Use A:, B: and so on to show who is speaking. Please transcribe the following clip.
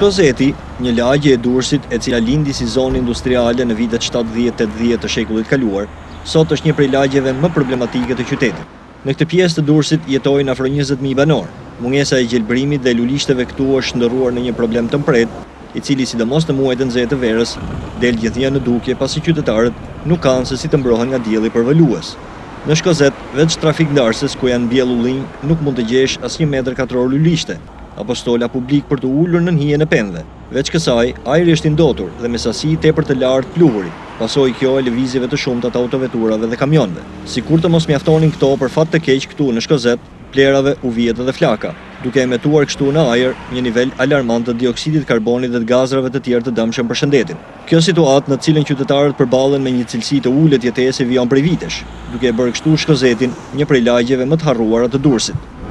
A: Shkozeti, një lagje e Durrësit e cila lindi si zonë industriale në vitet 70-80 të shekullit kaluar, sot është një prej lagjeve më problematike të qytetit. Në këtë pjesë të Durrësit jetojnë afro 20.000 banor. Mungesa e gjelbrimit dhe lulishteve këtu është ndërruar në një problem të mpret, i cili sidomos në muajt e nxehtë të verës del gjithnjë në dukje pasi qytetarët nuk kanë se si të mbrohen nga dielli përvolues. Në Shkozet, veç trafik ndarses ku janë mbjellë ullinj, nuk mund të gjesh as 1 metër katror lulishte, apo stola publik për të ullur në hijen e pemëve. Veç kësaj, ajri është i ndotur dhe me sasi tepër të lartë pluhuri, pasojë kjo e lëvizjeve të shumta të autoveturave dhe kamionëve. Sikur të mos mjaftonin këto për fat të keq këtu në Shkozet, plerave, uvijet dhe flaka, duke emetuar kështu në ajër një nivel alarmant të dioksidit karbonit dhe të gazrave të tjerë të dëmshëm për shëndetin. Kjo situatë në cilën qytetarët përballen me një cilësi të ulët jetese vijon prej vitesh, duke e bërë kështu Shkozetin një prej lagjeve më të harruara të Durrësit.